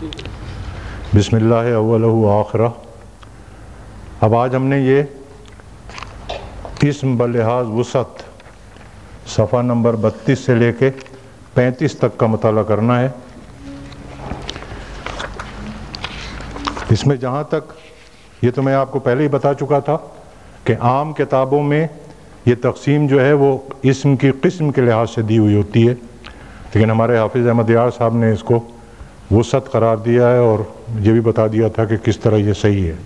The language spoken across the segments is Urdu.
बिस्मिल्लाह अव्वलहु आखिरह। अब आज हमने ये इस्म बलिहाज वसअत सफ़ा नंबर 32 से लेके 35 तक का मुताला करना है। इसमें जहाँ तक ये तो मैं आपको पहले ही बता चुका था कि आम किताबों में ये तक़सीम जो है वो इस्म की किस्म के लिहाज से दी हुई होती है, लेकिन हमारे हाफिज़ अहमद यार साहब ने इसको वसअत करार दिया है और ये भी बता दिया था कि किस तरह ये सही है।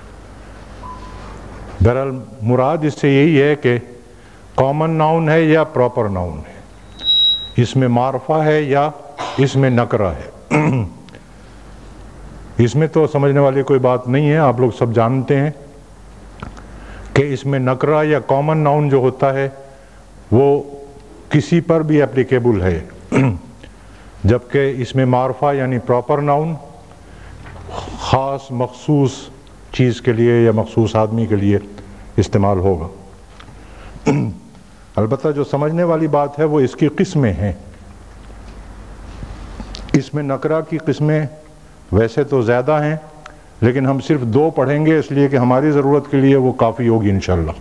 दरअसल मुराद इससे यही है कि कॉमन नाउन है या प्रॉपर नाउन है, इसमें मारफा है या इसमें नकरा है। इसमें तो समझने वाली कोई बात नहीं है, आप लोग सब जानते हैं कि इसमें नकरा या कॉमन नाउन जो होता है वो किसी पर भी एप्लीकेबल है, जबकि इसमें मारफा यानी प्रॉपर नाउन ख़ास मखसूस चीज़ के लिए या मखसूस आदमी के लिए इस्तेमाल होगा। अलबत्ता जो समझने वाली बात है वो इसकी किस्में हैं। इसमें नकरा की किस्में वैसे तो ज़्यादा हैं, लेकिन हम सिर्फ 2 पढ़ेंगे इसलिए कि हमारी ज़रूरत के लिए वो काफ़ी होगी इंशाअल्लाह।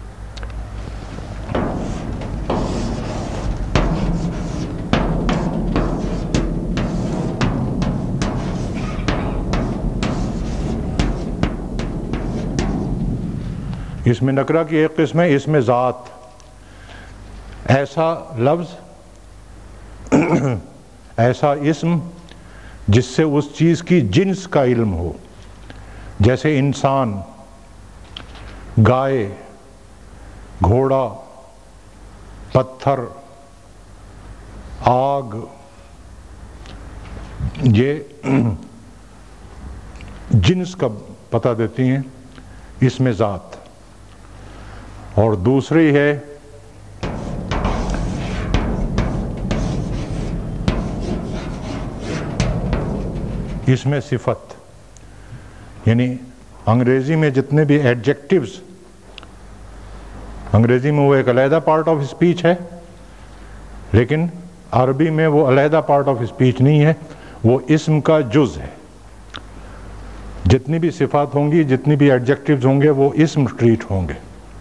इसमें नकरा की एक किस्म है इसमें ज़ात, ऐसा लफ्ज़ ऐसा इस्म जिससे उस चीज़ की जिन्स का इल्म हो, जैसे इंसान, गाय, घोड़ा, पत्थर, आग, ये जिन्स का पता देती हैं इसमें ज़ात। और दूसरी है इसमें सिफत, यानी अंग्रेज़ी में जितने भी एडजेक्टिव्स, अंग्रेज़ी में वो एक अलहदा पार्ट ऑफ स्पीच है, लेकिन अरबी में वो अलहदा पार्ट ऑफ स्पीच नहीं है, वो इस्म का जुज़ है। जितनी भी सिफात होंगी, जितनी भी एडजेक्टिव्स होंगे, वो इस्म ट्रीट होंगे।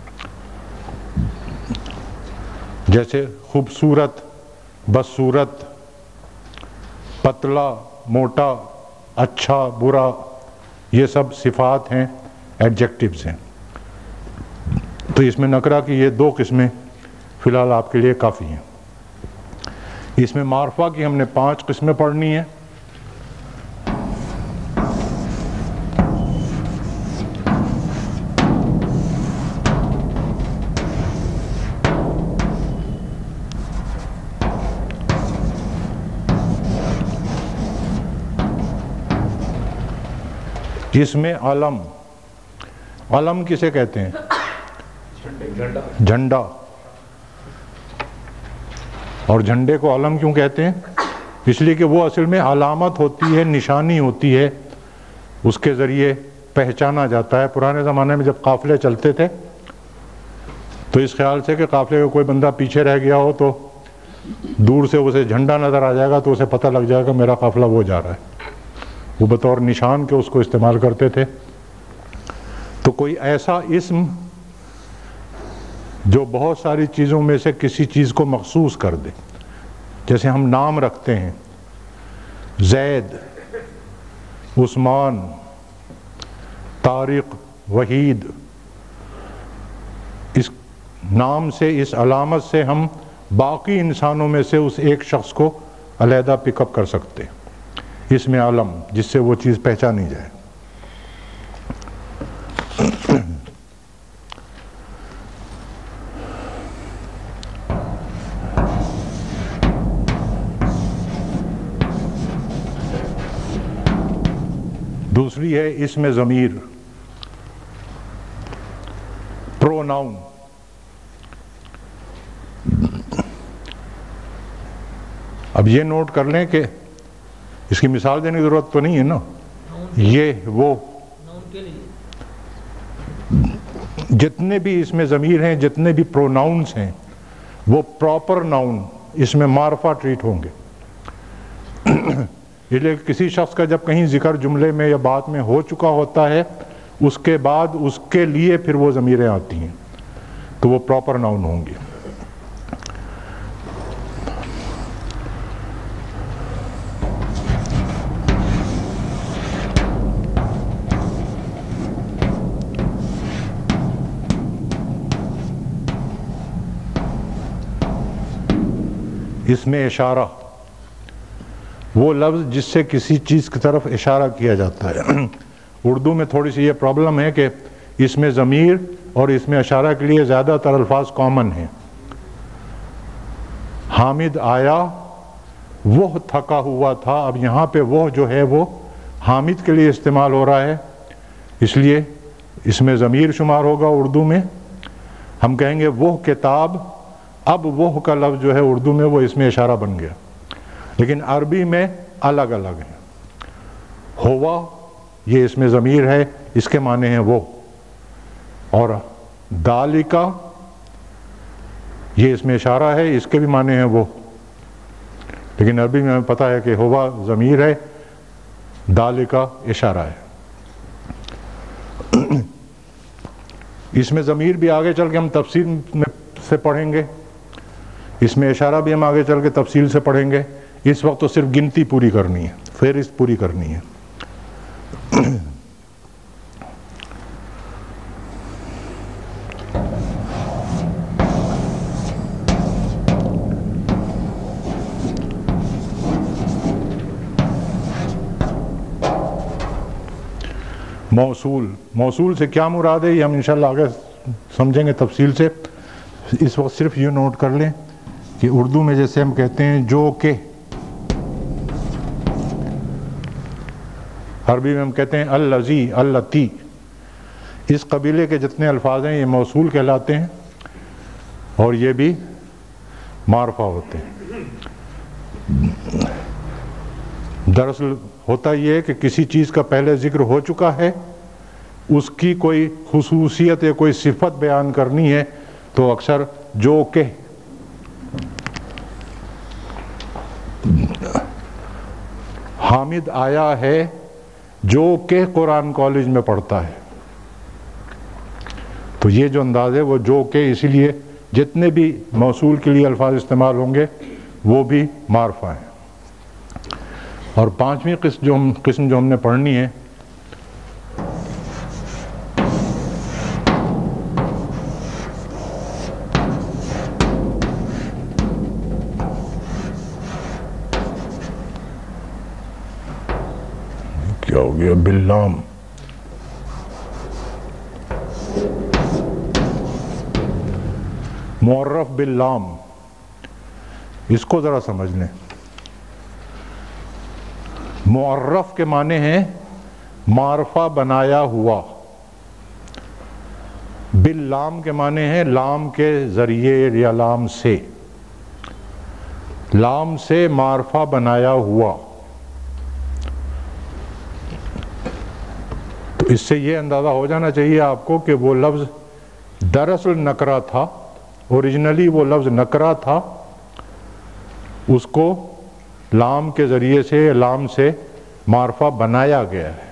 जैसे खूबसूरत, बदसूरत, पतला, मोटा, अच्छा, बुरा, ये सब सिफात हैं, एडजेक्टिव्स हैं। तो इसमें नकरा की ये 2 किस्में फ़िलहाल आपके लिए काफ़ी हैं। इसमें मारफा की हमने 5 किस्में पढ़नी हैं। इसमें अलम, अलम किसे कहते हैं? झंडा। और झंडे को अलम क्यों कहते हैं? इसलिए कि वो असल में अलामत होती है, निशानी होती है, उसके ज़रिए पहचाना जाता है। पुराने ज़माने में जब काफ़िले चलते थे तो इस ख्याल से कि काफ़िले का कोई बंदा पीछे रह गया हो तो दूर से उसे झंडा नज़र आ जाएगा तो उसे पता लग जाएगा मेरा काफ़िला वो जा रहा है, वो बतौर निशान के उसको इस्तेमाल करते थे। तो कोई ऐसा इस्म जो बहुत सारी चीज़ों में से किसी चीज़ को मखसूस कर दे, जैसे हम नाम रखते हैं ज़ैद, उस्मान, तारिक, वहीद, इस नाम से, इस अलामत से हम बाकी इंसानों में से उस एक शख्स को अलहदा पिकअप कर सकते हैं। इसमें आलम, जिससे वो चीज़ पहचानी जाए। दूसरी है इसमें ज़मीर, प्रोनाउन। अब ये नोट कर लें कि इसकी मिसाल देने की ज़रूरत तो नहीं है ना, ये वो जितने भी इसमें ज़मीर हैं, जितने भी प्रोनाउंस हैं, वो प्रॉपर नाउन इसमें मारफा ट्रीट होंगे। اس لیے کسی شخص کا جب کہیں ذکر جملے میں یا بات میں ہو چکا ہوتا ہے اس کے بعد اس کے لیے پھر وہ ضمیریں آتی ہیں تو وہ پراپر ناؤن ہوں گی. اس میں اشارہ وہ لفظ جس سے کسی چیز کی طرف اشارہ کیا جاتا ہے. اردو میں تھوڑی سی یہ پرابلم ہے کہ اس میں ضمیر اور اس میں اشارہ کے لیے زیادہ تر الفاظ کامن ہیں. حامد آیا، وہ تھکا ہوا تھا. اب یہاں پہ وہ جو ہے وہ حامد کے لیے استعمال ہو رہا ہے، اس لیے اس میں ضمیر شمار ہوگا. اردو میں ہم کہیں گے وہ کتاب، اب وہ کا لفظ جو ہے اردو میں وہ اس میں اشارہ بن گیا، لیکن عربی میں الگ الگ ہے. ہوا یہ اس میں ضمیر ہے، اس کے معنی ہیں وہ، اور دالکا یہ اس میں اشارہ ہے، اس کے بھی معنی ہیں وہ. لیکن عربی میں ہمیں پتہ ہے کہ ہوا ضمیر ہے، دالکا اشارہ ہے. اس میں ضمیر بھی آگے چل کے ہم تفصیل میں سے پڑھیں گے، اس میں اشارہ بھی ہم آگے چل کے تفصیل سے پڑھیں گے. اس وقت تو صرف گنتی پوری کرنی ہے، فہرست پوری کرنی ہے. موصول سے کیا مراد ہے یہ ہم انشاءاللہ آگے سمجھیں گے تفصیل سے. اس وقت صرف یہ نوٹ کر لیں کہ اردو میں جیسے ہم کہتے ہیں جو کہ، عربی میں ہم کہتے ہیں الذی، اللتی. اس قبیلے کے جتنے الفاظ ہیں یہ موصول کہلاتے ہیں اور یہ بھی معرفہ ہوتے ہیں. دراصل ہوتا یہ ہے کہ کسی چیز کا پہلے ذکر ہو چکا ہے، اس کی کوئی خصوصیت یا کوئی صفت بیان کرنی ہے تو اکثر جو کہ. حامد آیا ہے جو کہ قرآن کالج میں پڑھتا ہے، تو یہ جو انداز ہے وہ جو کہ، اسی لیے جتنے بھی موصول کے لیے الفاظ استعمال ہوں گے وہ بھی معرفہ ہیں. اور پانچویں قسم جو ہم نے پڑھنی ہے کیا ہو گیا، باللام. معرف باللام، اس کو ذرا سمجھ لیں. معرف کے معنی ہیں معرفہ بنایا ہوا، باللام کے معنی ہیں لام کے ذریعے یا لام سے، لام سے معرفہ بنایا ہوا. تو اس سے یہ اندازہ ہو جانا چاہیے آپ کو کہ وہ لفظ دراصل نکرہ تھا، اوریجنلی وہ لفظ نکرہ تھا، اس کو لام کے ذریعے سے، لام سے معرفہ بنایا گیا ہے.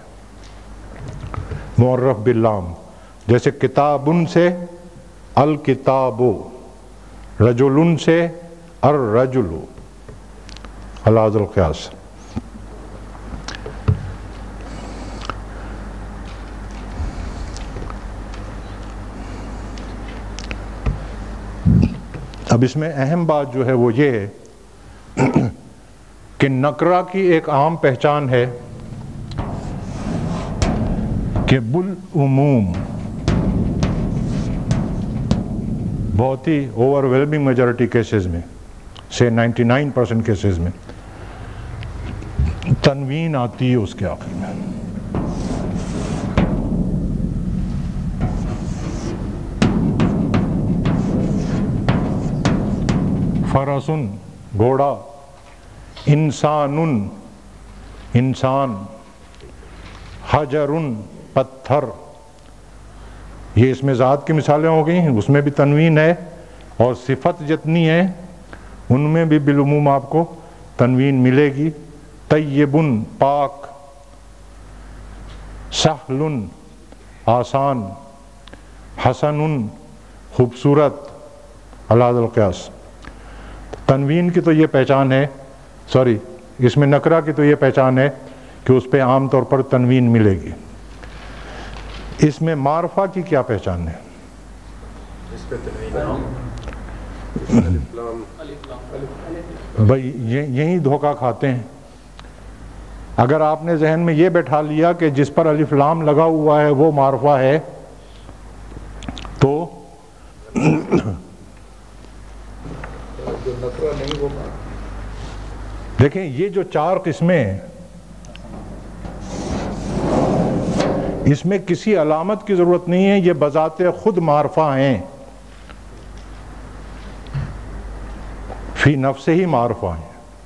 معرف باللام، جیسے کتابن سے الکتاب، رجلن سے الرجل، علی ذی القیاس. اب اس میں اہم بات جو ہے وہ یہ ہے کہ نکرہ کی ایک عام پہچان ہے کہ بالعموم، بہت ہی اوور ویلمنگ میجورٹی کیسز میں، سے 99% کیسز میں تنوین آتی ہے اس کے آخر میں. فرسن گھوڑا، انسانن انسان، حجرن پتھر. یہ اس میں ذات کی مثالیں ہو گئی، اس میں بھی تنوین ہے، اور صفت جتنی ہے ان میں بھی بالعموم آپ کو تنوین ملے گی. طیبن پاک، سہلن آسان، حسن خوبصورت، علی حد القیاس۔ تنوین کی تو یہ پہچان ہے، سوری اس میں نکرہ کی تو یہ پہچان ہے کہ اس پہ عام طور پر تنوین ملے گی۔ اس میں معرفہ کی کیا پہچان ہے؟ اس پہ تنوین بھائی یہی دھوکہ کھاتے ہیں۔ اگر آپ نے ذہن میں یہ بیٹھا لیا کہ جس پر الف لام لگا ہوا ہے وہ معرفہ ہے، تو دیکھیں یہ جو 4 قسمیں ہیں، اس میں کسی علامت کی ضرورت نہیں ہے، یہ بذات خود معرفہ ہیں، فی نفس ہی معرفہ ہیں۔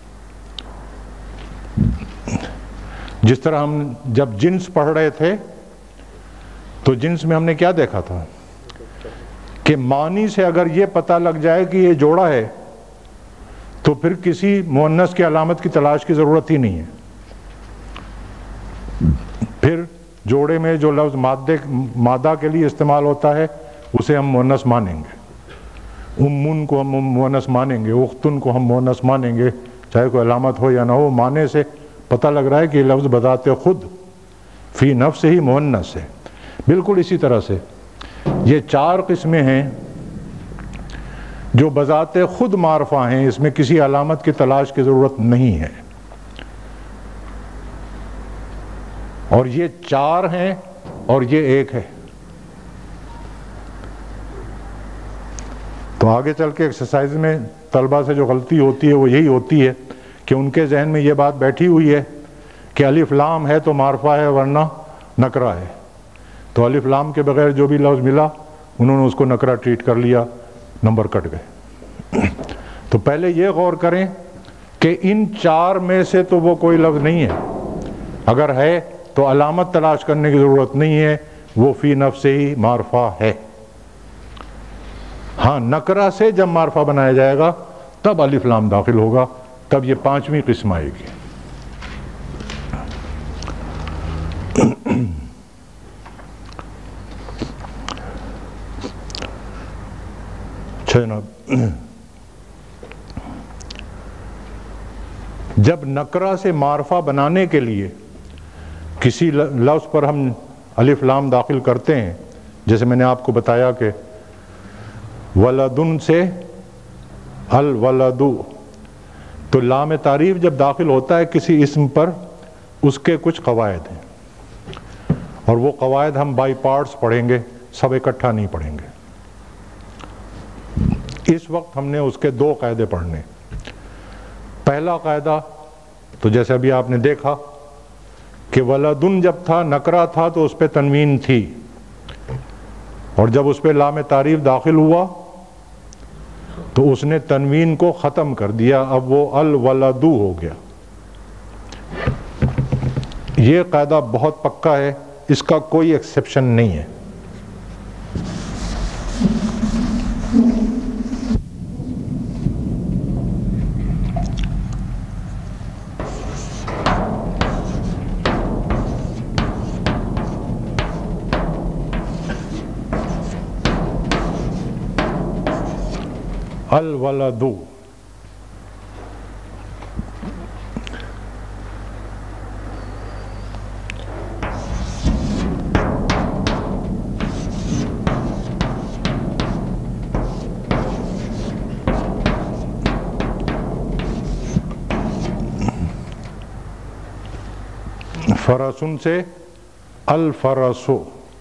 جس طرح ہم جب جنس پڑھ رہے تھے تو جنس میں ہم نے کیا دیکھا تھا کہ معنی سے اگر یہ پتہ لگ جائے کہ یہ جوڑا ہے تو پھر کسی مؤنث کی علامت کی تلاش کی ضرورت ہی نہیں ہے۔ پھر جوڑے میں جو لفظ مادہ کے لیے استعمال ہوتا ہے اسے ہم مؤنث مانیں گے، امن کو ہم مؤنث مانیں گے، اختن کو ہم مؤنث مانیں گے، چاہے کوئی علامت ہو یا نہ ہو، معنی سے پتہ لگ رہا ہے کہ یہ لفظ بذات خود فی نفس ہی مؤنث ہے۔ بالکل اسی طرح سے یہ 4 قسمیں ہیں جو بذات خود معرفہ ہیں، اس میں کسی علامت کی تلاش کی ضرورت نہیں ہے، اور یہ 4 ہیں اور یہ 1 ہے۔ تو آگے چل کے ایکسرسائز میں طلبہ سے جو غلطی ہوتی ہے وہ یہی ہوتی ہے کہ ان کے ذہن میں یہ بات بیٹھی ہوئی ہے کہ الف لام ہے تو معرفہ ہے ورنہ نکرہ ہے، تو الف لام کے بغیر جو بھی لفظ ملا انہوں نے اس کو نکرہ ٹریٹ کر لیا، نمبر کٹ گئے۔ تو پہلے یہ غور کریں کہ ان 4 میں سے تو وہ کوئی لفظ نہیں ہے، اگر ہے تو علامت تلاش کرنے کی ضرورت نہیں ہے، وہ فی نفس ہی معرفہ ہے۔ ہاں نکرہ سے جب معرفہ بنایا جائے گا تب الف لام داخل ہوگا، تب یہ 5ویں قسم آئے گی۔ جناب جب نکرہ سے معرفہ بنانے کے لیے کسی لفظ پر ہم الف لام داخل کرتے ہیں، جیسے میں نے آپ کو بتایا کہ ولدن سے الولد، تو لام تعریف جب داخل ہوتا ہے کسی اسم پر اس کے کچھ قواعد ہیں، اور وہ قواعد ہم بائی پارٹس پڑھیں گے، سب اکٹھا نہیں پڑھیں گے۔ اس وقت ہم نے اس کے 2 قاعدے پڑھنے۔ پہلا قاعدہ تو جیسے ابھی آپ نے دیکھا کہ ولدن جب تھا نکرہ تھا تو اس پہ تنوین تھی، اور جب اس پہ لام تعریف داخل ہوا تو اس نے تنوین کو ختم کر دیا، اب وہ الولد ہو گیا۔ یہ قاعدہ بہت پکا ہے، اس کا کوئی ایکسیپشن نہیں ہے۔ الولد، فرسن سے الفرسو،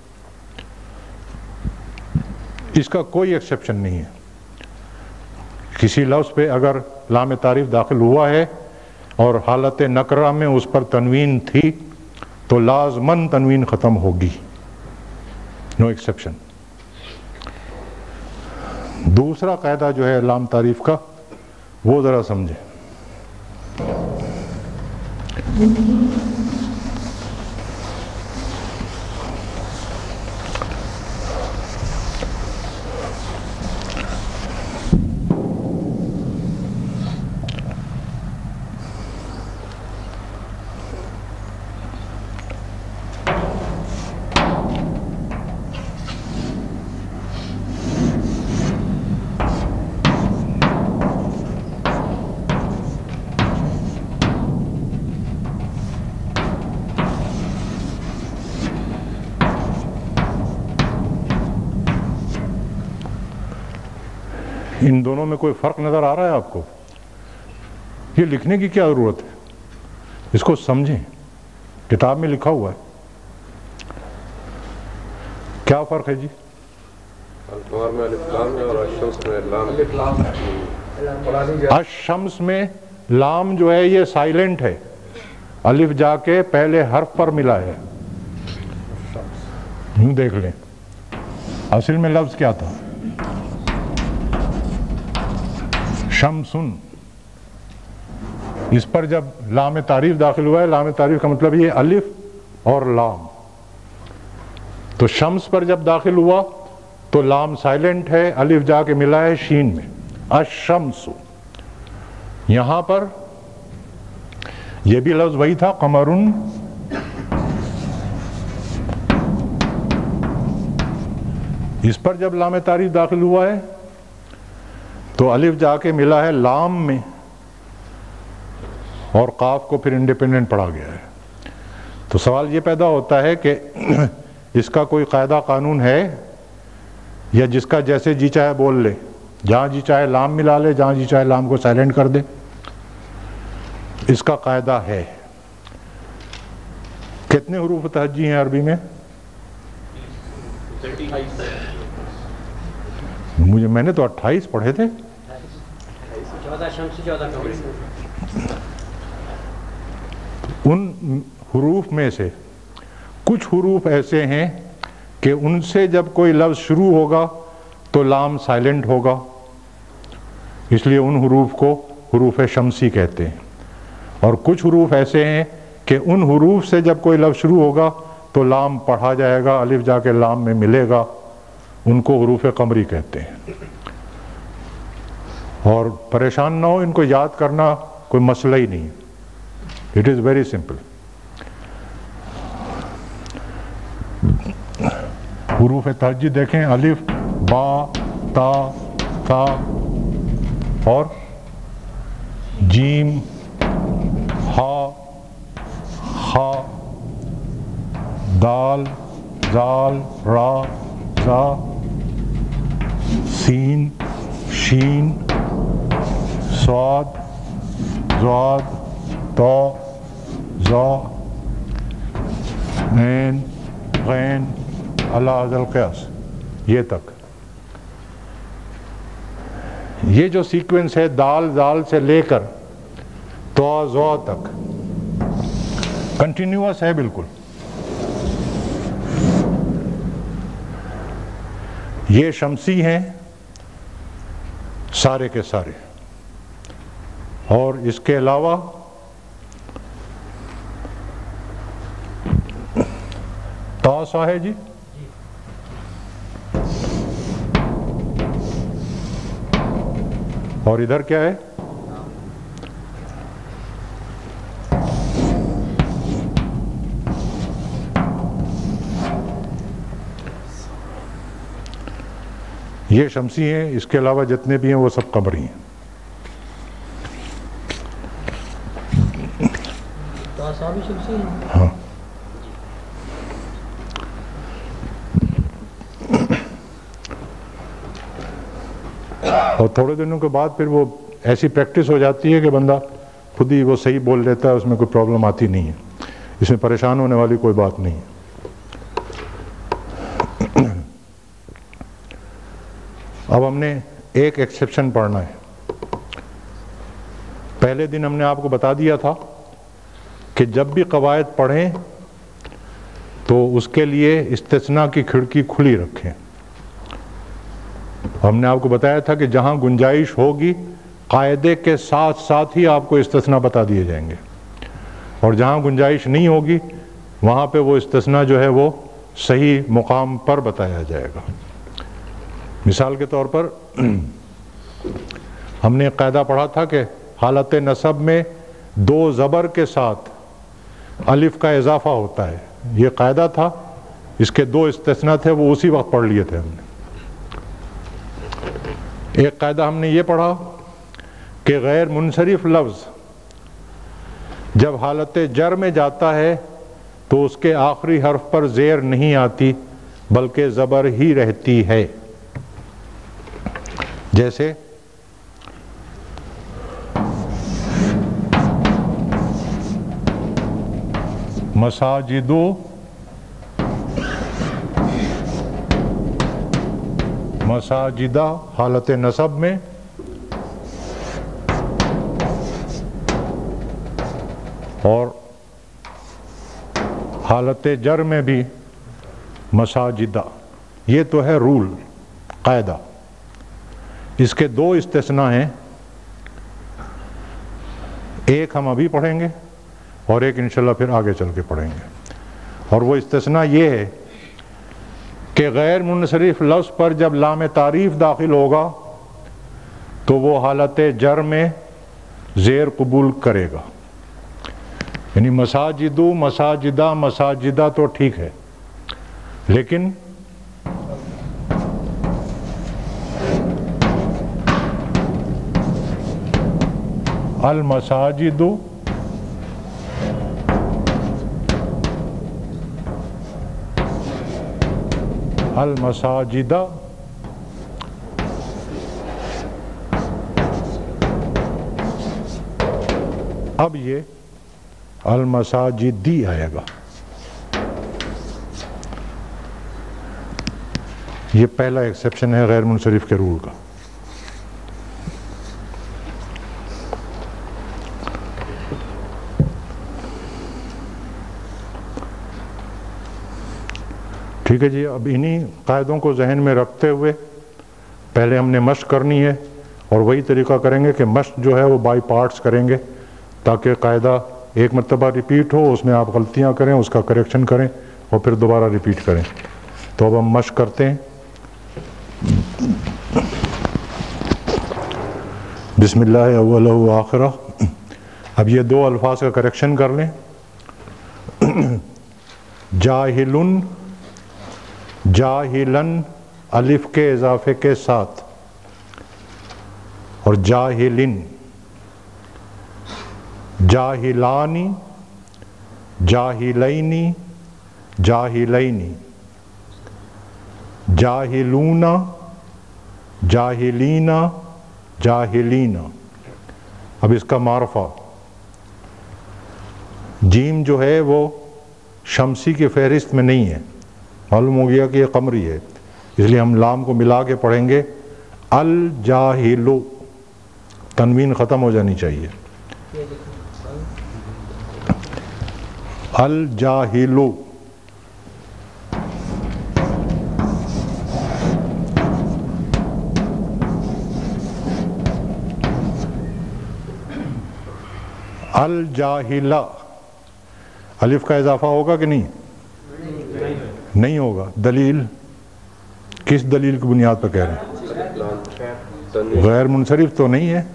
اس کا کوئی ایکسیپشن نہیں ہے۔ کسی لفظ پہ اگر لام تعریف داخل ہوا ہے اور حالت نکرہ میں اس پر تنوین تھی تو لازماً تنوین ختم ہوگی، نو ایکسیپشن۔ دوسرا قاعدہ جو ہے لام تعریف کا وہ ذرا سمجھیں۔ ان دونوں میں کوئی فرق نظر آ رہا ہے آپ کو؟ یہ لکھنے کی کیا ضرورت ہے؟ اس کو سمجھیں، کتاب میں لکھا ہوا ہے۔ کیا فرق ہے جی؟ القمر میں الف لام ہے اور الشمس میں لام۔ الشمس میں لام جو ہے یہ سائلنٹ ہے، الف جا کے پہلے حرف پر ملا ہے۔ یوں دیکھ لیں، اصل میں لفظ کیا تھا؟ شمسن۔ اس پر جب لام تعریف داخل ہوا ہے، لام تعریف کا مطلب یہ الف اور لام، تو شمس پر جب داخل ہوا تو لام سائلنٹ ہے، الف جا کے ملا ہے شین میں، الشمس۔ یہاں پر یہ بھی لفظ وہی تھا، قمرن۔ اس پر جب لام تعریف داخل ہوا ہے تو الف جا کے ملا ہے لام میں، اور قاف کو پھر انڈیپینڈنٹ پڑھا گیا ہے۔ تو سوال یہ پیدا ہوتا ہے کہ اس کا کوئی قاعدہ قانون ہے، یا جس کا جیسے جی چاہے بول لے، جہاں جی چاہے لام ملا لے، جہاں جی چاہے لام کو سائلنٹ کر دے؟ اس کا قاعدہ ہے۔ کتنے حروف تہجی ہیں عربی میں؟ میں نے تو 28 پڑھے تھے۔ 14 شمسی 14 قمری۔ ان حروف میں سے کچھ حروف ایسے ہیں کہ ان سے جب کوئی لفظ شروع ہوگا تو لام سائلنٹ ہوگا، اس لیے ان حروف کو حروف شمسی کہتے ہیں۔ اور کچھ حروف ایسے ہیں کہ ان حروف سے جب کوئی لفظ شروع ہوگا تو لام پڑھا جائے گا، الف جا کے لام میں ملے گا، ان کو حروف قمری کہتے ہیں۔ اور پریشان نہ ہو، ان کو یاد کرنا کوئی مسئلہ ہی نہیں، اٹ از ویری سمپل۔ حروف تہجی دیکھیں، الف، با، تا، ثا اور جیم، ہا، خا، دال، زال، را، زا، سین، شین، صاد، ضاد، طا، ظا، عین، غین، علی حد القیاس، یہ تک۔ یہ جو سیکوینس ہے دال زال سے لے کر طا ظا تک کنٹینیوس ہے بالکل۔ یہ شمسی ہیں سارے کے سارے، اور اس کے علاوہ تاسا ہے جی، اور ادھر کیا ہے؟ یہ شمسی ہیں، اس کے علاوہ جتنے بھی ہیں وہ سب قمری ہیں۔ ہاں، اور تھوڑے دنوں کے بعد پھر وہ ایسی پریکٹس ہو جاتی ہے کہ بندہ خود ہی وہ صحیح بول لیتا ہے، اس میں کوئی پرابلم آتی نہیں ہے، اس میں پریشان ہونے والی کوئی بات نہیں ہے۔ اب ہم نے ایک ایکسیپشن پڑھنا ہے۔ پہلے دن ہم نے آپ کو بتا دیا تھا کہ جب بھی قواعد پڑھیں تو اس کے لیے استثناء کی کھڑکی کھلی رکھیں۔ ہم نے آپ کو بتایا تھا کہ جہاں گنجائش ہوگی قاعدے کے ساتھ ساتھ ہی آپ کو استثناء بتا دیے جائیں گے، اور جہاں گنجائش نہیں ہوگی وہاں پہ وہ استثناء جو ہے وہ صحیح مقام پر بتایا جائے گا۔ مثال کے طور پر ہم نے ایک قاعدہ پڑھا تھا کہ حالت نصب میں دو زبر کے ساتھ الف کا اضافہ ہوتا ہے، یہ قاعدہ تھا، اس کے دو استثناء تھے، وہ اسی وقت پڑھ لیے تھے ہم نے۔ ایک قاعدہ ہم نے یہ پڑھا کہ غیر منصرف لفظ جب حالت جر میں جاتا ہے تو اس کے آخری حرف پر زیر نہیں آتی بلکہ زبر ہی رہتی ہے، جیسے مساجدو مساجدہ حالت نصب میں، اور حالت جر میں بھی مساجدہ. یہ تو ہے رول، قاعدہ. اس کے دو استثناء ہیں، ایک ہم ابھی پڑھیں گے اور ایک انشاءاللہ پھر آگے چل کے پڑھیں گے. اور وہ استثناء یہ ہے کہ غیر منصرف لفظ پر جب لام تعریف داخل ہوگا تو وہ حالت جر میں زیر قبول کرے گا. یعنی مساجدو مساجدہ مساجدہ تو ٹھیک ہے، لیکن المساجد المساجد اب یہ المساجدی آئے گا. یہ پہلا ایکسیپشن ہے غیر منصرف کے رول کا. ٹھیک ہے جی. اب انہی قاعدوں کو ذہن میں رکھتے ہوئے پہلے ہم نے مشق کرنی ہے، اور وہی طریقہ کریں گے کہ مشق جو ہے وہ بائی پارٹس کریں گے تاکہ قاعدہ ایک مرتبہ ریپیٹ ہو، اس میں آپ غلطیاں کریں، اس کا کریکشن کریں اور پھر دوبارہ ریپیٹ کریں. تو اب ہم مشق کرتے ہیں. بسم اللہ اولہ و آخرہ. اب یہ دو الفاظ کا کریکشن کر لیں. جاہلن، جاہلن الف کے اضافے کے ساتھ، اور جاہلن. جاہلانی، جاہلینی، جاہلینی. جاہلون، جاہلین، جاہلین. اب اس کا معرفہ جیم جو ہے وہ شمسی کی فہرست میں نہیں ہے، معلوم ہو گیا کہ یہ قمری ہے، اس لیے ہم لام کو ملا کے پڑھیں گے. الجاہلو، تنوین ختم ہو جانی چاہیے. الجاہلو. الجاہلہ الف کا اضافہ ہوگا کہ نہیں؟ نہیں ہوگا. دلیل کس دلیل کی بنیاد پر کہہ رہے ہیں؟ غیر منصرف تو نہیں ہے.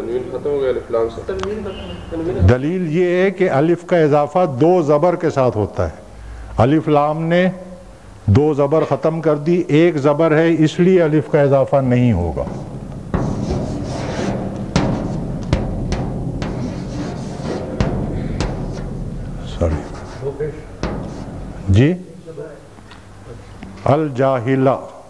دلیل یہ ہے کہ الف کا اضافہ دو زبر کے ساتھ ہوتا ہے. الف لام نے دو زبر ختم کر دی، ایک زبر ہے، اس لیے الف کا اضافہ نہیں ہوگا. جی الجاہلہ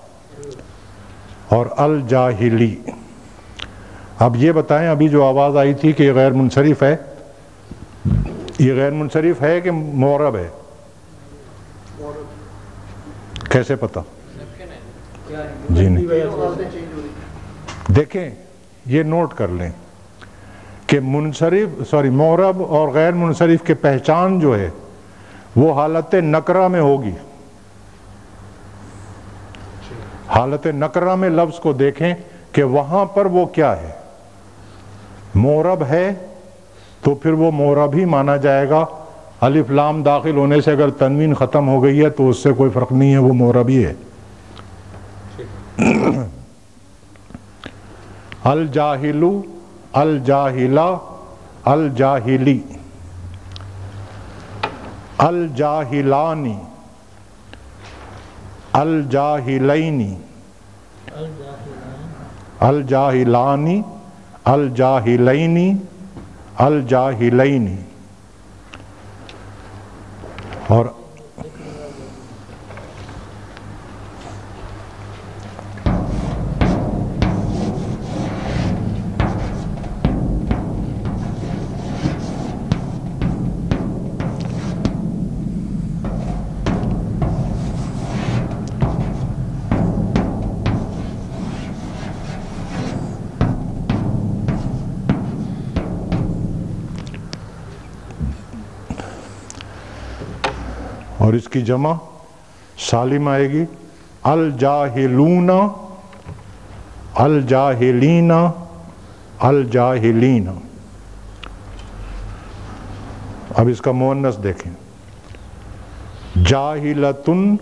اور الجاہلی. اب یہ بتائیں، ابھی جو آواز آئی تھی کہ یہ غیر منصرف ہے، یہ غیر منصرف ہے کہ معرب ہے؟ کیسے پتا؟ جی نہیں، دیکھیں یہ نوٹ کر لیں کہ معرب اور غیر منصرف کے پہچان جو ہے وہ حالت نکرہ میں ہوگی. حالت نکرہ میں لفظ کو دیکھیں کہ وہاں پر وہ کیا ہے. معرب ہے تو پھر وہ معرب ہی مانا جائے گا. الف لام داخل ہونے سے اگر تنوین ختم ہو گئی ہے تو اس سے کوئی فرق نہیں ہے، وہ معرب ہی ہے. الجاہلو، الجاہلہ، الجاہلی. الجاہلانی، الجاہلینی، الجاہلانی، الجاہلینی، الجاہلینی. اور اور اس کی جمع سالم آئے گی الجاہلون، الجاہلین، الجاہلین۔ اب اس کا مؤنث دیکھیں، جاہلتن،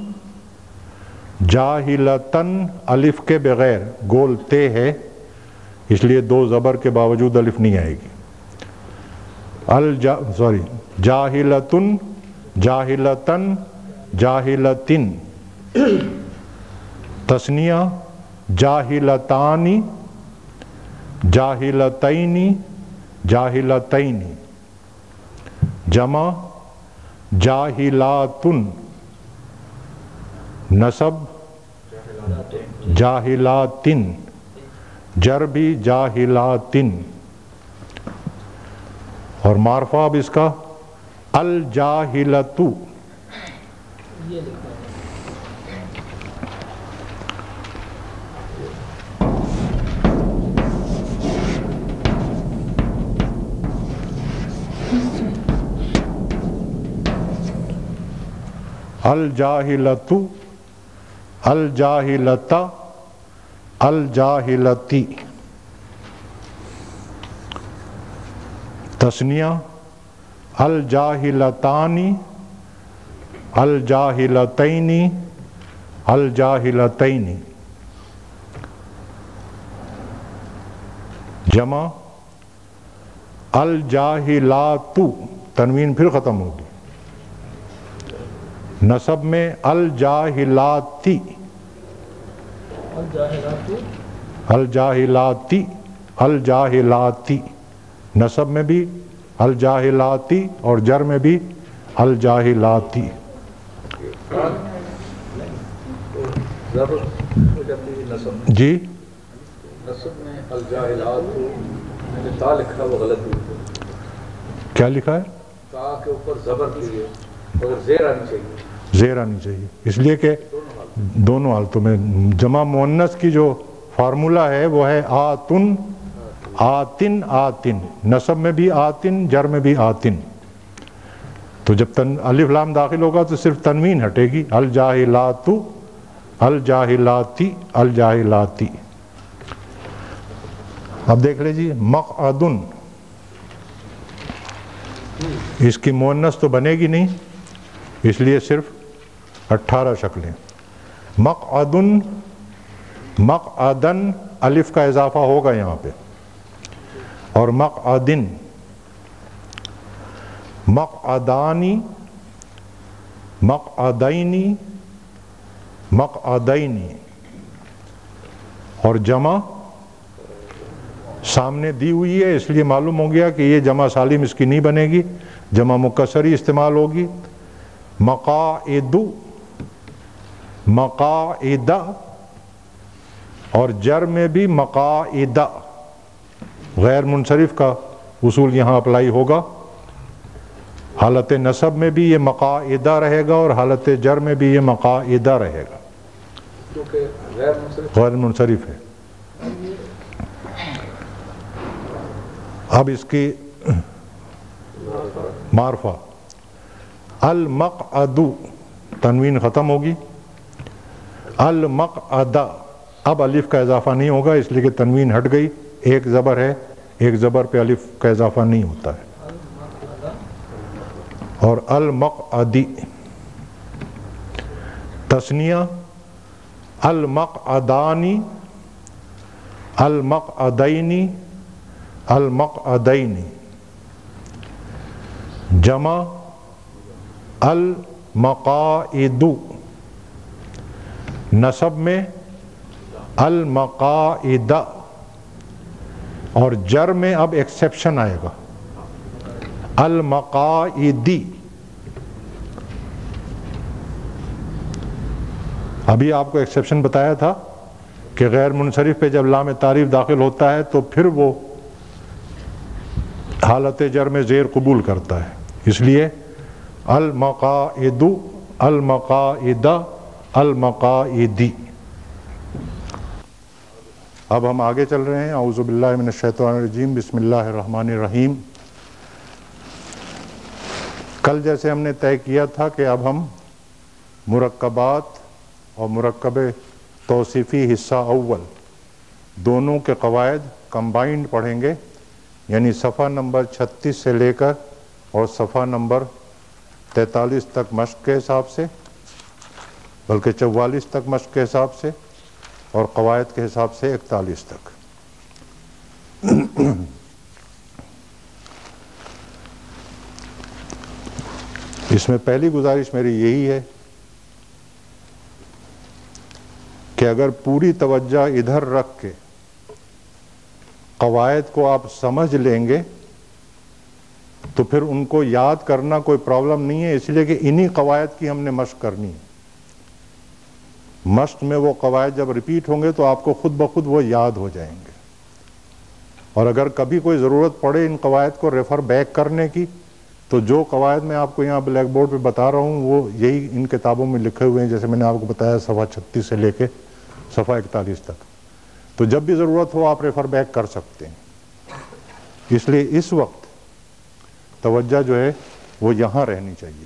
جاہلتن، الف کے بغیر گول تے ہے، اس لیے دو زبر کے باوجود الف نہیں آئے گی۔ جاہلتن، جاہلتن، جاہلتن۔ تثنیہ جاہلتانی، جاہلتینی، جاہلتینی۔ جمع جاہلاتن، نصب جاہلاتن، جر بھی جاہلاتن، اور معرفہ اب اس کا الجاہلتو۔ الجاہلتو، الجاہلتا، الجاہلتی۔ تثنیہ الجاہلتانی، الجاہلتینی، الجاہلتینی۔ جمع الجاہلاتو، تنوین پھر ختم ہوگی، نصب میں الجاہلاتی، الجاہلاتی، الجاہلاتی، نصب میں بھی الجاہلاتی اور جر میں بھی الجاہلاتی۔ جی نصب میں الجاہلات، میں نے تا لکھا وہ غلط ہے۔ کیا لکھا ہے؟ تا کے اوپر زبر چاہیے اور زیر آنی چاہیے، زیر آنی چاہیے، اس لیے کہ دونوں حالتوں میں جمع مؤنث کی جو فارمولہ ہے وہ ہے آتن، آتن، آتن، نصب میں بھی آتن، جر میں بھی آتن۔ تو جب الف لام داخل ہوگا تو صرف تنوین ہٹے گی، الجاہلاتو، الجاہلاتی، الجاہلاتی۔ اب دیکھ لیجیے مقعدن، اس کی مؤنث تو بنے گی نہیں، اس لیے صرف 18 شکلیں۔ مقعدن، مقعدن، الف کا اضافہ ہوگا یہاں پہ، اور مقعدن، مقعدانی، مقعدینی، مقعدینی، اور جمع سامنے دی ہوئی ہے اس لیے معلوم ہو گیا کہ یہ جمع سالم اس کی نہیں بنے گی، جمع مکسری استعمال ہوگی۔ مقاعد، مقاعدہ، اور جر میں بھی مقاعدہ، غیر منصرف کا اصول یہاں اپلائی ہوگا۔ حالت نصب میں بھی یہ مقاعدہ رہے گا اور حالت جر میں بھی یہ مقاعدہ رہے گا، کیونکہ غیر منصرف ہے۔ اب اس کی معرفہ المقعد، تنوین ختم ہوگی، المقعدہ، اب الف کا اضافہ نہیں ہوگا اس لیے کہ تنوین ہٹ گئی، ایک زبر ہے، ایک زبر پہ الف کا اضافہ نہیں ہوتا ہے۔ اور المقعدی، تثنیہ المقعدانی، المقعدینی، المقعدینی۔ جمع المقاعد، نصب میں المقاعدہ، اور جر میں اب ایکسیپشن آئے گا، المقاعدی۔ ابھی آپ کو ایکسیپشن بتایا تھا کہ غیر منصرف پہ جب لام تعریف داخل ہوتا ہے تو پھر وہ حالت جر میں زیر قبول کرتا ہے، اس لیے المقاعد، المقاعدہ، المقاعدی۔ اب ہم آگے چل رہے ہیں، اعوذ باللہ من الشیطان الرجیم، بسم اللہ الرحمن الرحیم۔ کل جیسے ہم نے طے کیا تھا کہ اب ہم مرکبات اور مرکب توصیفی حصہ اول دونوں کے قواعد کمبائنڈ پڑھیں گے، یعنی صفحہ نمبر 36 سے لے کر اور صفحہ نمبر 43 تک مشق کے حساب سے، بلکہ 44 تک مشق کے حساب سے، اور قواعد کے حساب سے 41 تک۔ اس میں پہلی گزارش میری یہی ہے کہ اگر پوری توجہ ادھر رکھ کے قواعد کو آپ سمجھ لیں گے تو پھر ان کو یاد کرنا کوئی پرابلم نہیں ہے، اس لیے کہ انہی قواعد کی ہم نے مشق کرنی ہے۔ مشق میں وہ قواعد جب ریپیٹ ہوں گے تو آپ کو خود بخود وہ یاد ہو جائیں گے، اور اگر کبھی کوئی ضرورت پڑے ان قواعد کو ریفر بیک کرنے کی تو جو قواعد میں آپ کو یہاں بلیک بورڈ پہ بتا رہا ہوں وہ یہی ان کتابوں میں لکھے ہوئے ہیں، جیسے میں نے آپ کو بتایا صفحہ 36 سے لے کے صفحہ 41 تک، تو جب بھی ضرورت ہو آپ ریفر بیک کر سکتے ہیں۔ اس لیے اس وقت توجہ جو ہے وہ یہاں رہنی چاہیے۔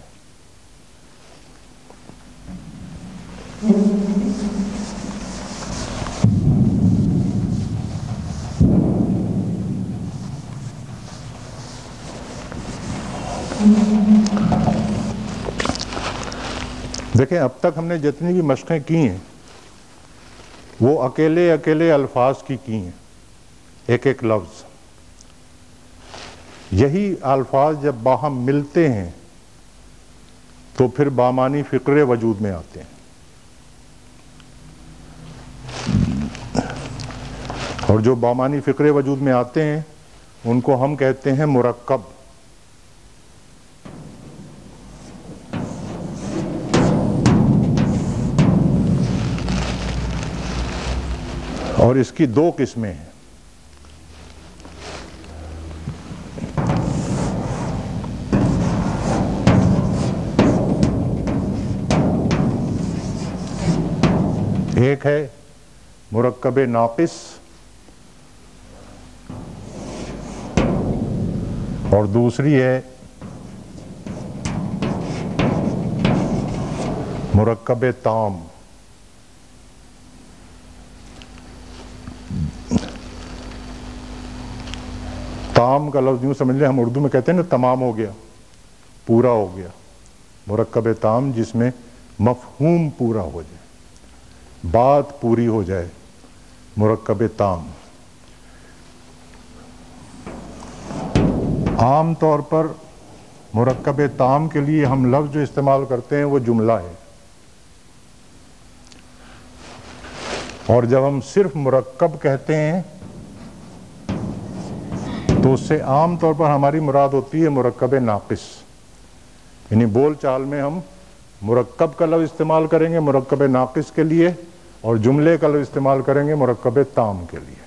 دیکھیں اب تک ہم نے جتنی بھی مشقیں کی ہیں وہ اکیلے اکیلے الفاظ کی ہیں، ایک ایک لفظ۔ یہی الفاظ جب باہم ملتے ہیں تو پھر بامانی فقرے وجود میں آتے ہیں، اور جو بامانی فقرے وجود میں آتے ہیں ان کو ہم کہتے ہیں مرکب۔ اور اس کی دو قسمیں ہیں، ایک ہے مرکب ناقص اور دوسری ہے مرکب تام۔ تام کا لفظ یوں سمجھ لیں، ہم اردو میں کہتے ہیں نا تمام ہو گیا، پورا ہو گیا۔ مرکب تام جس میں مفہوم پورا ہو جائے، بات پوری ہو جائے، مرکب تام۔ عام طور پر مرکب تام کے لیے ہم لفظ جو استعمال کرتے ہیں وہ جملہ ہے، اور جب ہم صرف مرکب کہتے ہیں تو اس سے عام طور پر ہماری مراد ہوتی ہے مرکب ناقص، یعنی بول چال میں ہم مرکب کا لفظ استعمال کریں گے مرکب ناقص کے لیے، اور جملے کا لفظ استعمال کریں گے مرکب تام کے لیے۔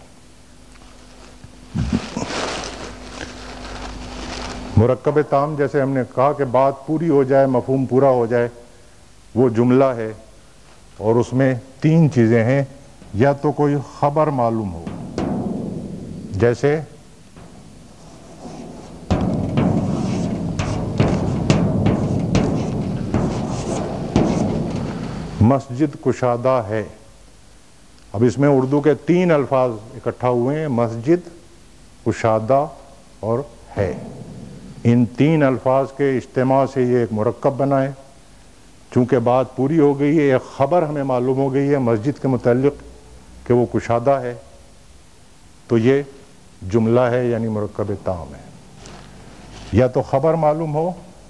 مرکب تام جیسے ہم نے کہا کہ بات پوری ہو جائے، مفہوم پورا ہو جائے، وہ جملہ ہے، اور اس میں تین چیزیں ہیں، یا تو کوئی خبر معلوم ہو، جیسے مسجد کشادہ ہے۔ اب اس میں اردو کے تین الفاظ اکٹھا ہوئے ہیں، مسجد، کشادہ اور ہے۔ ان تین الفاظ کے اجتماع سے یہ ایک مرکب بنا ہے۔ چونکہ بات پوری ہو گئی ہے، ایک خبر ہمیں معلوم ہو گئی ہے مسجد کے متعلق کہ وہ کشادہ ہے، تو یہ جملہ ہے، یعنی مرکب تام ہے۔ یا تو خبر معلوم ہو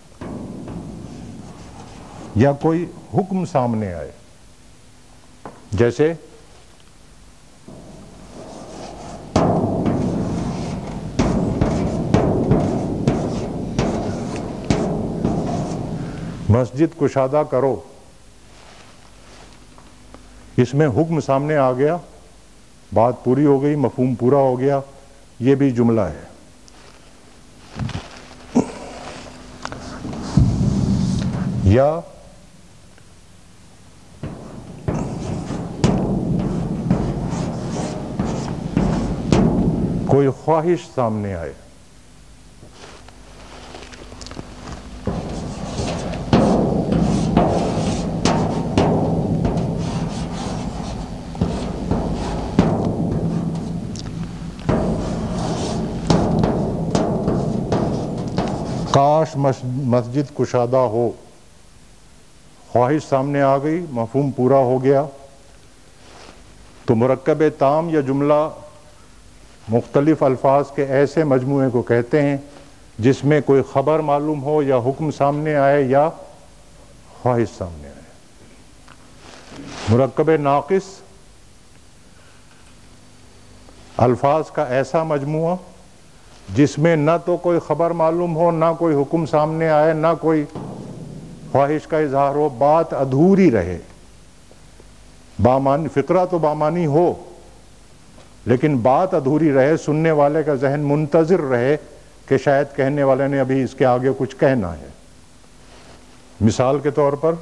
یا کوئی حکم سامنے آئے، جیسے مسجد کشادہ کرو، اس میں حکم سامنے آ گیا، بات پوری ہو گئی، مفہوم پورا ہو گیا، یہ بھی جملہ ہے۔ یا کوئی خواہش سامنے آئے، کاش مسجد کشادہ ہو، خواہش سامنے آ گئی، مفہوم پورا ہو گیا۔ تو مرکب تام یا جملہ مختلف الفاظ کے ایسے مجموعے کو کہتے ہیں جس میں کوئی خبر معلوم ہو یا حکم سامنے آئے یا خواہش سامنے آئے۔ مرکب ناقص الفاظ کا ایسا مجموعہ جس میں نہ تو کوئی خبر معلوم ہو، نہ کوئی حکم سامنے آئے، نہ کوئی خواہش کا اظہار ہو، بات ادھوری رہے، فقرہ تو بامانی ہو لیکن بات ادھوری رہے، سننے والے کا ذہن منتظر رہے کہ شاید کہنے والے نے ابھی اس کے آگے کچھ کہنا ہے۔ مثال کے طور پر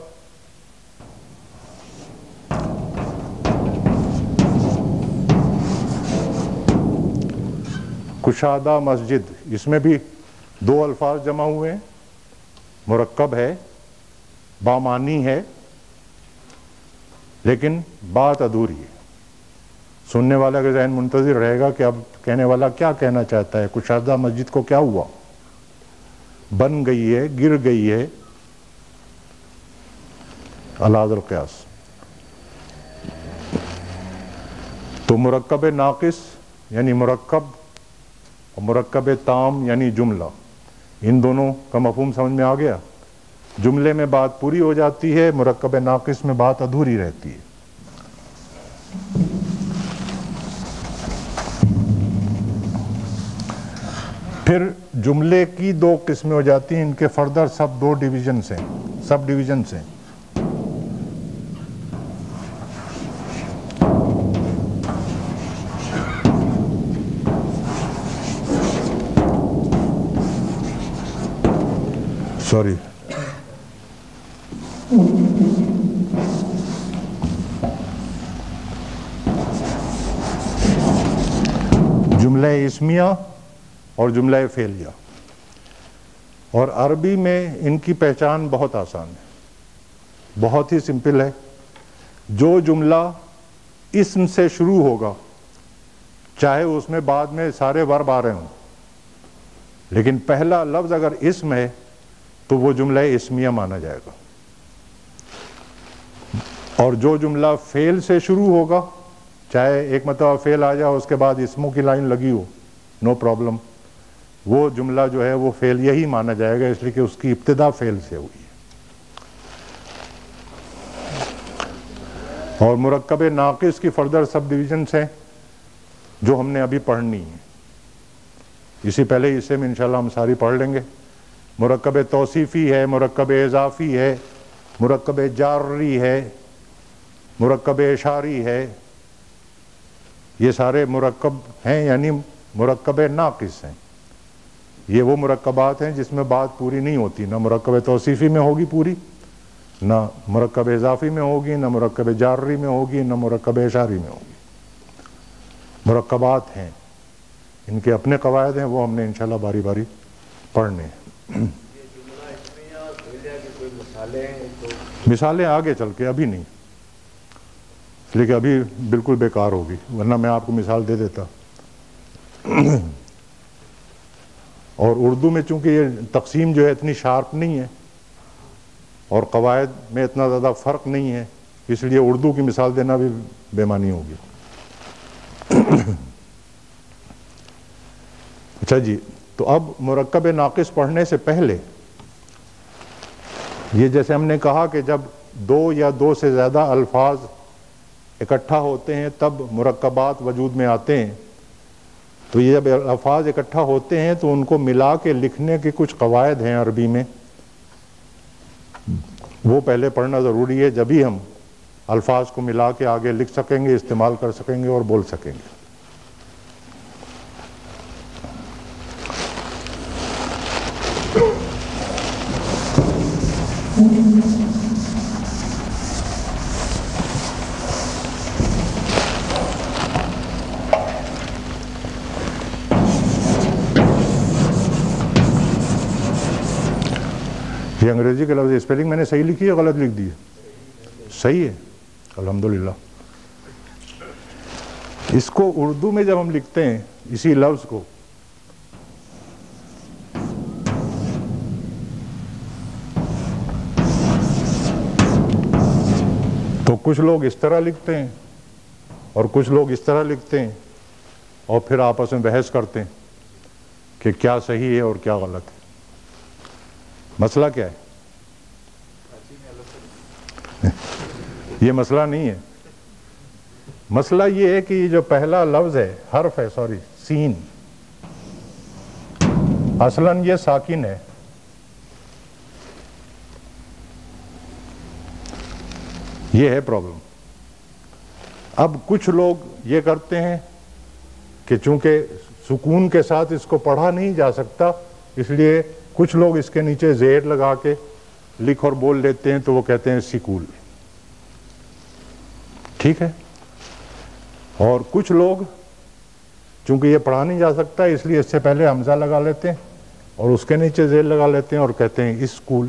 کشادہ مسجد، اس میں بھی دو الفاظ جمع ہوئے ہیں، مرکب ہے، بامانی ہے، لیکن بات ادھوری ہے۔ سننے والا کا ذہن منتظر رہے گا کہ اب کہنے والا کیا کہنا چاہتا ہے، کشادہ مسجد کو کیا ہوا، بن گئی ہے، گر گئی ہے، علی حد القیاس۔ تو مرکب ناقص یعنی مرکب اور مرکب تام یعنی جملہ، ان دونوں کا مفہوم سمجھ میں آ گیا۔ جملے میں بات پوری ہو جاتی ہے، مرکب ناقص میں بات ادھوری رہتی ہے۔ پھر جملے کی دو قسمیں ہو جاتی ہیں، ان کے فردر سب دو ڈویژنز ہیں، سب ڈویژنز ہیں۔ سوری، جملہ اسمیہ اور جملہ فعلیہ، اور عربی میں ان کی پہچان بہت آسان ہے، بہت ہی سمپل ہے۔ جو جملہ اسم سے شروع ہوگا، چاہے اس میں بعد میں سارے ورب آ رہے ہوں، لیکن پہلا لفظ اگر اسم ہے تو وہ جملہ اسمیہ مانا جائے گا۔ اور جو جملہ فعل سے شروع ہوگا، چاہے ایک مرتبہ فعل آ جائے اس کے بعد اسموں کی لائن لگی ہو، نو پرابلم، وہ جملہ جو ہے وہ فعل یہی مانا جائے گا، اس لیے کہ اس کی ابتدا فعل سے ہوئی ہے۔ اور مرکب ناقص کی فردر سب ڈویژنز ہیں جو ہم نے ابھی پڑھنی ہے، اسی پہلے حصے میں انشاءاللہ ہم ساری پڑھ لیں گے۔ مرکب توصیفی ہے، مرکب اضافی ہے، مرکب جاری ہے، مرکب اشاری ہے، یہ سارے مرکب ہیں یعنی مرکب ناقص ہیں۔ یہ وہ مرکبات ہیں جس میں بات پوری نہیں ہوتی، نہ مرکب توصیفی میں ہوگی پوری، نہ مرکب اضافی میں ہوگی، نہ مرکب جاری میں ہوگی، نہ مرکب اشاری میں ہوگی۔ مرکبات ہیں، ان کے اپنے قواعد ہیں، وہ ہم نے انشاءاللہ باری باری پڑھنے ہیں۔ مثالیں آگے چل کے، ابھی نہیں، اس لیے کہ ابھی بالکل بیکار ہوگی، ورنہ میں آپ کو مثال دے دیتا۔ اور اردو میں چونکہ یہ تقسیم جو ہے اتنی شارپ نہیں ہے اور قواعد میں اتنا زیادہ فرق نہیں ہے، اس لیے اردو کی مثال دینا بھی بے معنی ہوگی۔ اچھا جی، تو اب مرکب ناقص پڑھنے سے پہلے یہ جیسے ہم نے کہا کہ جب دو یا دو سے زیادہ الفاظ اکٹھا ہوتے ہیں تب مرکبات وجود میں آتے ہیں، تو یہ جب الفاظ اکٹھا ہوتے ہیں تو ان کو ملا کے لکھنے کے کچھ قواعد ہیں عربی میں، وہ پہلے پڑھنا ضروری ہے، جبھی ہم الفاظ کو ملا کے آگے لکھ سکیں گے، استعمال کر سکیں گے اور بول سکیں گے۔ یہ انگریزی کے لفظ اسپیلنگ میں نے صحیح لکھی ہے، غلط لکھ دی ہے؟ صحیح ہے، الحمدللہ۔ اس کو اردو میں جب ہم لکھتے ہیں اسی لفظ کو، کچھ لوگ اس طرح لکھتے ہیں اور کچھ لوگ اس طرح لکھتے ہیں اور پھر آپس میں بحث کرتے ہیں کہ کیا صحیح ہے اور کیا غلط ہے. مسئلہ کیا ہے؟ یہ مسئلہ نہیں ہے. مسئلہ یہ ہے کہ یہ جو پہلا لفظ ہے، حرف ہے، سین، اصلاً یہ ساکن ہے. یہ ہے پرابلم. اب کچھ لوگ یہ کرتے ہیں کہ چونکہ سکون کے ساتھ اس کو پڑھا نہیں جا سکتا، اس لیے کچھ لوگ اس کے نیچے زیر لگا کے لکھ اور بول لیتے ہیں، تو وہ کہتے ہیں سکول. ٹھیک ہے. اور کچھ لوگ چونکہ یہ پڑھا نہیں جا سکتا اس لیے اس سے پہلے حمزہ لگا لیتے ہیں اور اس کے نیچے زیر لگا لیتے ہیں اور کہتے ہیں اسکول.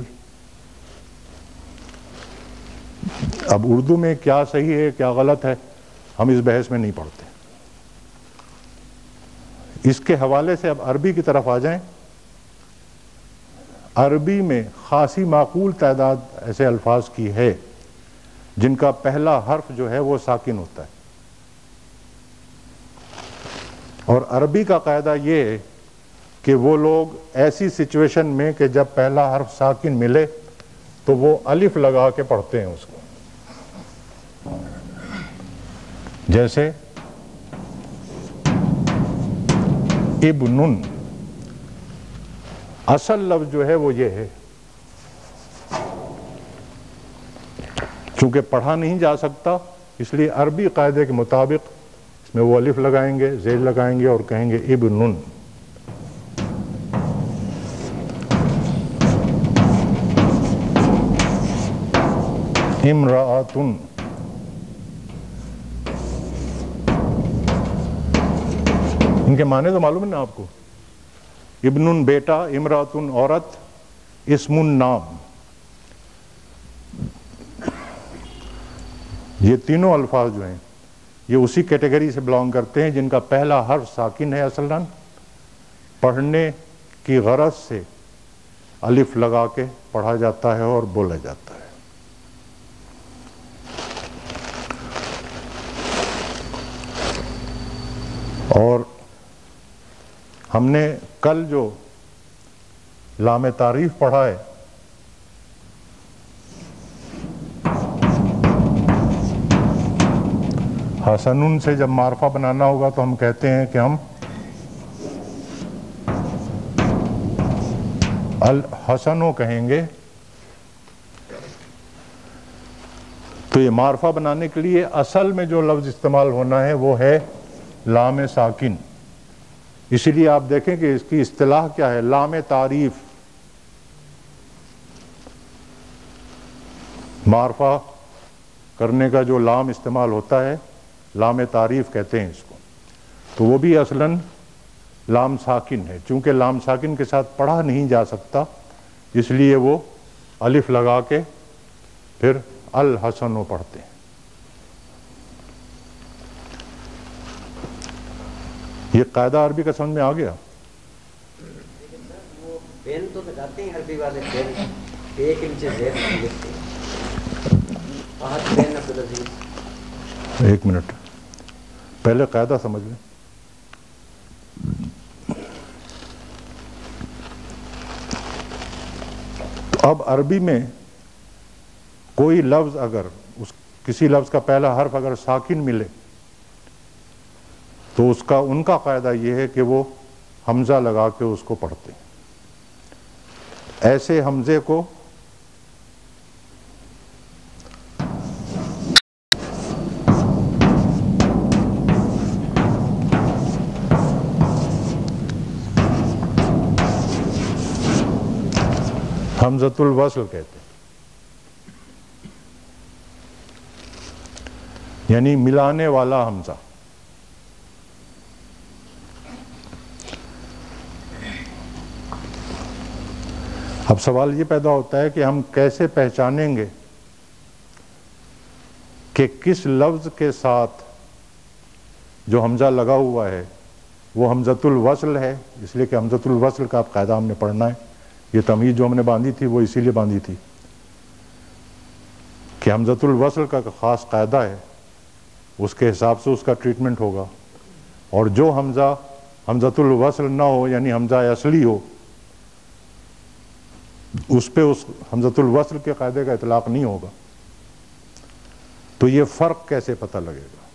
اب اردو میں کیا صحیح ہے کیا غلط ہے ہم اس بحث میں نہیں پڑھتے. اس کے حوالے سے اب عربی کی طرف آ جائیں. عربی میں خاصی معقول تعداد ایسے الفاظ کی ہے جن کا پہلا حرف جو ہے وہ ساکن ہوتا ہے. اور عربی کا قاعدہ یہ ہے کہ وہ لوگ ایسی سچویشن میں کہ جب پہلا حرف ساکن ملے تو وہ الف لگا کے پڑھتے ہیں اس کو. جیسے ابنن، اصل لفظ جو ہے وہ یہ ہے. چونکہ پڑھا نہیں جا سکتا اس لیے عربی قاعدے کے مطابق اس میں وہ الف لگائیں گے، زیر لگائیں گے اور کہیں گے ابنن. امرأتن، ان کے معنی تو معلوم ہے نا آپ کو. ابنن بیٹا، امرأتن عورت، اسم نام. یہ تینوں الفاظ جو ہیں یہ اسی کیٹیگری سے بلانگ کرتے ہیں جن کا پہلا حرف ساکن ہے. اصلاً پڑھنے کی غرض سے الف لگا کے پڑھا جاتا ہے اور بولا جاتا ہے. اور ہم نے کل جو لام تعریف پڑھا ہے حسنن سے جب معرفہ بنانا ہوگا تو ہم کہتے ہیں کہ ہم الحسنو کہیں گے. تو یہ معرفہ بنانے کے لیے اصل میں جو لفظ استعمال ہونا ہے وہ ہے لام ساکن. اسی لیے آپ دیکھیں کہ اس کی اصطلاح کیا ہے، لام تعریف. معرفہ کرنے کا جو لام استعمال ہوتا ہے لام تعریف کہتے ہیں اس کو. تو وہ بھی اصلاً لام ساکن ہے. چونکہ لام ساکن کے ساتھ پڑھا نہیں جا سکتا اس لیے وہ الف لگا کے پھر الحسنو پڑھتے ہیں. یہ قاعدہ عربی کا سمجھ میں آ گیا؟ وہ پین تو لگاتے ہیں عربی والے، پین ایک انچ زیر لکھتے ہیں. پین عبدالعزیز، ایک منٹ پہلے قاعدہ سمجھ لیں. تو اب عربی میں کوئی لفظ اگر کسی لفظ کا پہلا حرف اگر ساکن ملے تو ان کا قاعدہ یہ ہے کہ وہ حمزہ لگا کے اس کو پڑھتے ہیں. ایسے حمزے کو حمزۃ الوصل کہتے ہیں، یعنی ملانے والا حمزہ. اب سوال یہ پیدا ہوتا ہے کہ ہم کیسے پہچانیں گے کہ کس لفظ کے ساتھ جو حمزہ لگا ہوا ہے وہ حمزۃ الوصل ہے. اس لیے کہ حمزۃ الوصل کا قاعدہ ہم نے پڑھنا ہے. یہ تمیز جو ہم نے باندھی تھی وہ اسی لیے باندھی تھی کہ حمزۃ الوصل کا خاص قاعدہ ہے، اس کے حساب سے اس کا ٹریٹمنٹ ہوگا، اور جو حمزۃ الوصل نہ ہو یعنی حمزہ اصلی ہو، اس پہ اس حمزۃ الوصل کے قاعدے کا اطلاق نہیں ہوگا۔ تو یہ فرق کیسے پتہ لگے گا؟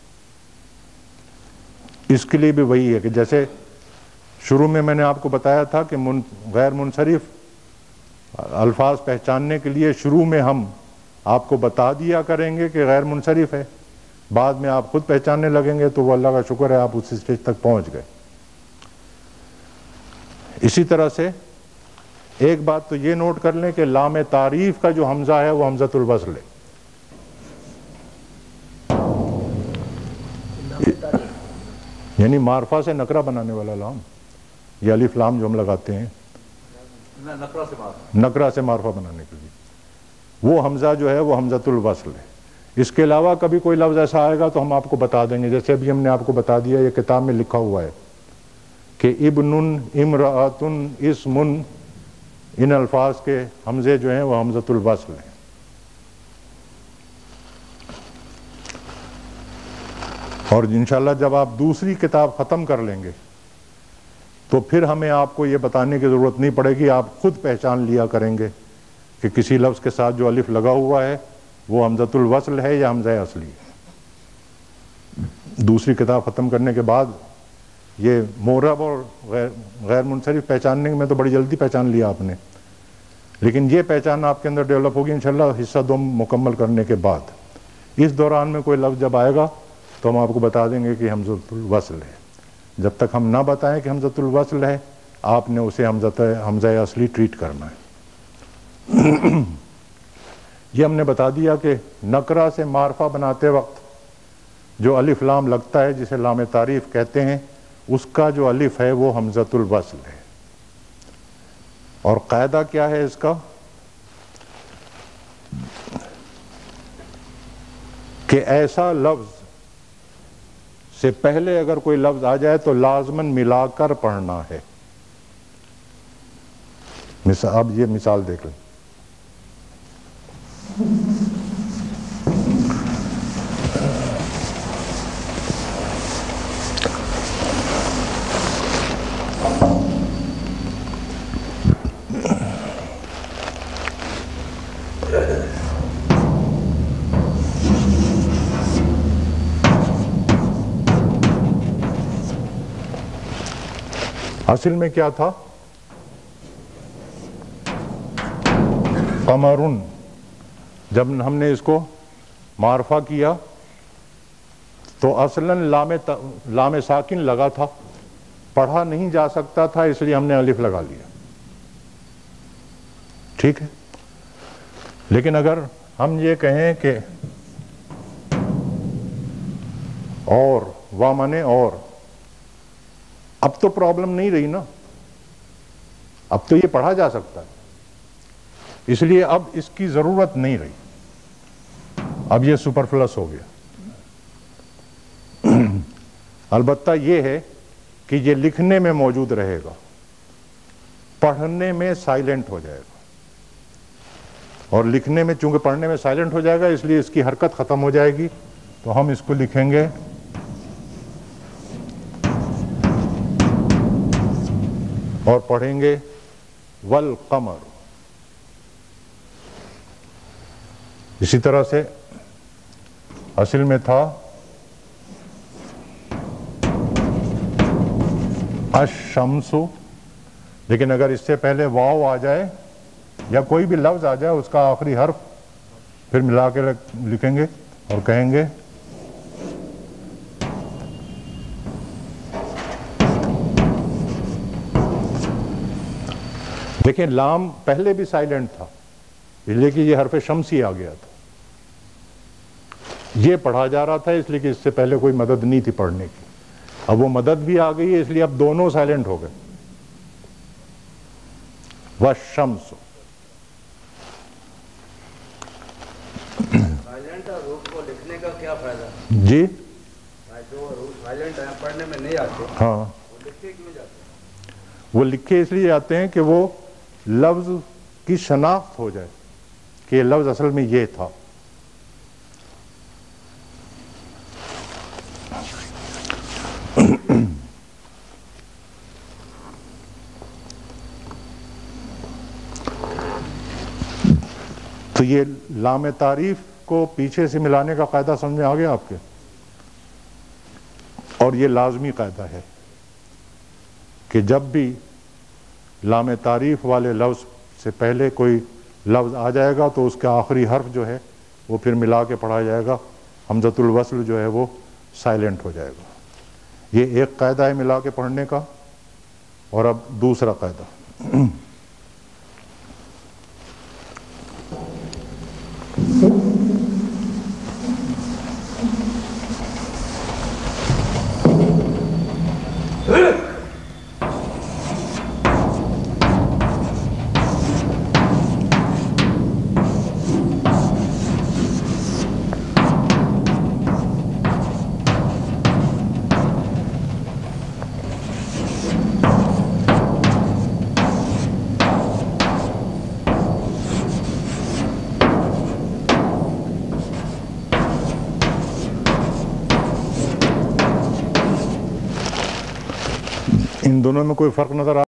اس کے لیے بھی وہی ہے کہ جیسے شروع میں نے آپ کو بتایا تھا کہ غیر منصرف الفاظ پہچاننے کے لیے شروع میں ہم آپ کو بتا دیا کریں گے کہ غیر منصرف ہے، بعد میں آپ خود پہچاننے لگیں گے، تو وہ اللہ کا شکر ہے آپ اس اسٹیج تک پہنچ گئے۔ اسی طرح سے ایک بات تو یہ نوٹ کر لیں کہ لام تعریف کا جو حمزہ ہے وہ حمزۃ الوصل ہے۔ یعنی معرفہ سے نکرہ بنانے والا لام، یہ الف لام جو ہم لگاتے ہیں نکرہ سے معرفہ بنانے کے لیے، وہ حمزہ جو ہے وہ حمزۃ الوصل ہے۔ اس کے علاوہ کبھی کوئی لفظ ایسا آئے گا تو ہم آپ کو بتا دیں گے، جیسے ابھی ہم نے آپ کو بتا دیا، یہ کتاب میں لکھا ہوا ہے کہ ابن، امرأۃ، اسم، ان الفاظ کے حمزے جو ہیں وہ حمزۃ الوصل ہیں۔ اور انشاءاللہ جب آپ دوسری کتاب ختم کر لیں گے تو پھر ہمیں آپ کو یہ بتانے کی ضرورت نہیں پڑے گی، آپ خود پہچان لیا کریں گے کہ کسی لفظ کے ساتھ جو الف لگا ہوا ہے وہ حمزۃ الوصل ہے یا حمزہ اصلی ہے۔ دوسری کتاب ختم کرنے کے بعد یہ معرب اور غیر منصرف پہچاننے میں تو بڑی جلدی پہچان لیا آپ نے، لیکن یہ پہچان آپ کے اندر ڈیولپ ہوگی انشاءاللہ حصہ 2 مکمل کرنے کے بعد۔ اس دوران میں کوئی لفظ جب آئے گا تو ہم آپ کو بتا دیں گے کہ حمزۃ الوصل ہے۔ جب تک ہم نہ بتائیں کہ حمزۃ الوصل ہے، آپ نے اسے حمزہ اصلی ٹریٹ کرنا ہے۔ یہ ہم نے بتا دیا کہ نکرہ سے معرفہ بناتے وقت جو الف لام لگتا ہے جسے لام تعریف کہتے ہیں، اس کا جو الف ہے وہ حمزۃ الوصل ہے۔ اور قاعدہ کیا ہے اس کا؟ کہ ایسا لفظ سے پہلے اگر کوئی لفظ آ جائے تو لازماً ملا کر پڑھنا ہے۔ اب یہ مثال دیکھ لیں۔ اصل میں کیا تھا؟ قمرن، جب ہم نے اس کو معرفہ کیا تو اصلاً لام ساکن لگا تھا، پڑھا نہیں جا سکتا تھا، اس لیے ہم نے الف لگا لیا، ٹھیک ہے۔ لیکن اگر ہم یہ کہیں کہ اور وا مانے اور، اب تو پرابلم نہیں رہی نا، اب تو یہ پڑھا جا سکتا ہے، اس لیے اب اس کی ضرورت نہیں رہی، اب یہ سپرفلس ہو گیا۔ البتہ یہ ہے کہ یہ لکھنے میں موجود رہے گا، پڑھنے میں سائلنٹ ہو جائے گا، اور لکھنے میں چونکہ پڑھنے میں سائلنٹ ہو جائے گا اس لیے اس کی حرکت ختم ہو جائے گی، تو ہم اس کو لکھیں گے اور پڑھیں گے والقمر۔ اسی طرح سے اصل میں تھا الشمس، لیکن اگر اس سے پہلے واو آ جائے یا کوئی بھی لفظ آ جائے اس کا آخری حرف پھر ملا کے لکھیں گے اور کہیں گے دیکھیں لام پہلے بھی سائلنٹ تھا اس لیے کہ یہ حرف شمسی آ گیا تھا، یہ پڑھا جا رہا تھا اس لیے کہ اس سے پہلے کوئی مدد نہیں تھی پڑھنے کی، اب وہ مدد بھی آ گئی ہے اس لیے اب دونوں سائلنٹ ہو گئے۔ والشمس، سائلنٹ حروف کو لکھنے کا کیا فائدہ؟ جی جو حروف سائلنٹ ہیں پڑھنے میں نہیں آتے، ہاں، وہ لکھے کیوں جاتے ہیں؟ وہ لکھے اس لیے جاتے ہیں کہ وہ لفظ کی شناخت ہو جائے کہ یہ لفظ اصل میں یہ تھا، تو یہ لام تعریف کو پیچھے سے ملانے کا قاعدہ سمجھ میں آ گیا آپ کے؟ اور یہ لازمی قاعدہ ہے کہ جب بھی لام تعریف والے لفظ سے پہلے کوئی لفظ آ جائے گا تو اس کا آخری حرف جو ہے وہ پھر ملا کے پڑھا جائے گا، حمزۃ الوصل جو ہے وہ سائلنٹ ہو جائے گا۔ یہ ایک قاعدہ ہے ملا کے پڑھنے کا۔ اور اب دوسرا قاعدہ، ان دونوں میں کوئی فرق نظر